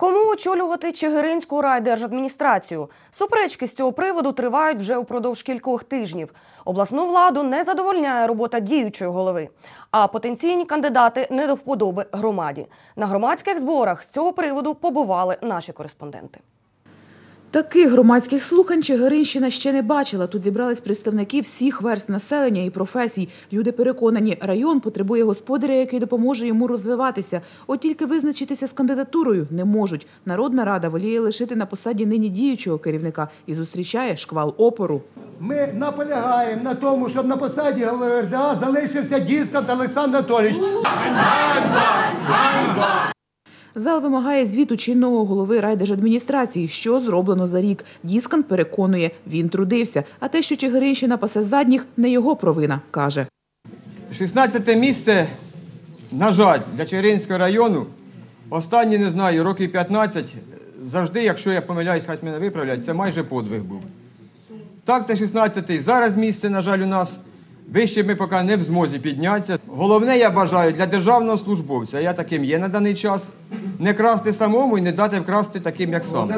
Кому очолювати Чигиринську райдержадміністрацію? Суперечки з цього приводу тривають вже упродовж кількох тижнів. Обласну владу не задовольняє робота діючої голови, а потенційні кандидати не до вподоби громаді. На громадських зборах з цього приводу побували наші кореспонденти. Таких громадських слухань Чигиринщина ще не бачила. Тут зібрались представники всіх верств населення і професій. Люди переконані, район потребує господаря, який допоможе йому розвиватися. От тільки визначитися з кандидатурою не можуть. Народна рада воліє лишити на посаді нині діючого керівника і зустрічає шквал опору. Ми наполягаємо на тому, щоб на посаді голови РДА залишився Діскант Олександр Анатолійович. Зал вимагає звіту чинного голови райдержадміністрації, що зроблено за рік. Діскант переконує, він трудився. А те, що Чигиринщина пасе задніх, не його провина, каже. 16-те місце, на жаль, для Чигиринського району, останні, не знаю, років 15, завжди, якщо я помиляюсь, хай мене виправлять, це майже подвиг був. Так, це 16-й. Зараз місце, на жаль, у нас. Вище ми поки не в змозі піднятися. Головне, я бажаю для державного службовця, я таким є на даний час, не красти самому і не дати вкрасти таким, як сам.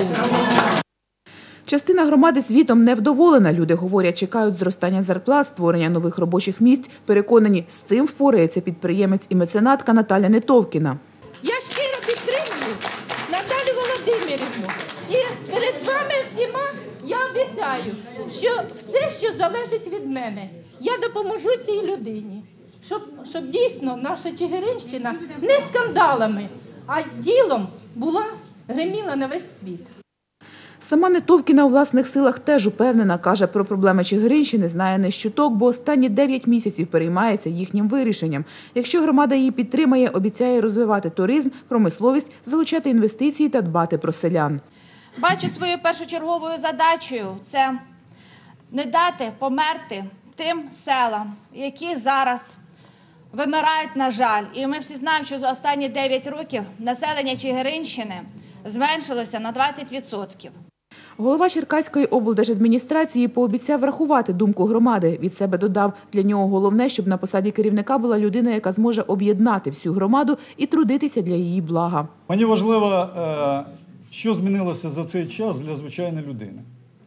Частина громади звітом невдоволена. Люди говорять, чекають зростання зарплат, створення нових робочих місць. Переконані, з цим впорається підприємець і меценатка Наталя Нетовкіна. Я щиро підтримую Наталю Володимирівну. І перед вами всіма я обіцяю, що все, що залежить від мене, я допоможу цій людині. Щоб дійсно наша Чигиринщина не скандалами, а ділом була греміла на весь світ. Сама Нетовкіна у власних силах теж упевнена. Каже, про проблеми Чигиринщини знає не з чуток, бо останні 9 місяців переймається їхнім вирішенням. Якщо громада її підтримає, обіцяє розвивати туризм, промисловість, залучати інвестиції та дбати про селян. Бачу своєю першочерговою задачею – це не дати померти тим селам, які зараз вимирають, на жаль. І ми всі знаємо, що за останні 9 років населення Чигиринщини зменшилося на 20%. Голова Черкаської облдержадміністрації пообіцяв врахувати думку громади. Від себе додав, для нього головне, щоб на посаді керівника була людина, яка зможе об'єднати всю громаду і трудитися для її блага. Мені важливо, що змінилося за цей час для звичайної людини.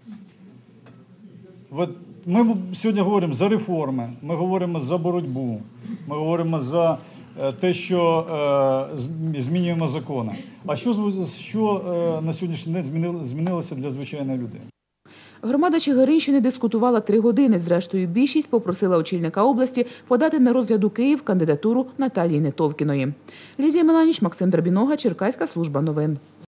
Ми сьогодні говоримо за реформи, ми говоримо за боротьбу, ми говоримо за те, що змінюємо закони. А що на сьогоднішній день змінилося для звичайної людини? Громада Чигиринщини дискутувала 3 години. Зрештою, більшість попросила очільника області подати на розгляд у Київ кандидатуру Наталії Нетовкіної. Лідія Меланіч, Максим Драбінога, Черкаська служба новин.